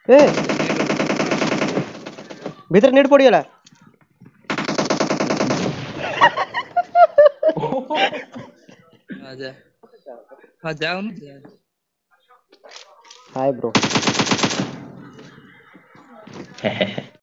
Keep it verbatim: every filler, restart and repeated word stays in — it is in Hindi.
ए भीतर नेट पड़ीगला आजा हाँ जाओ ना जा हाय ब्रो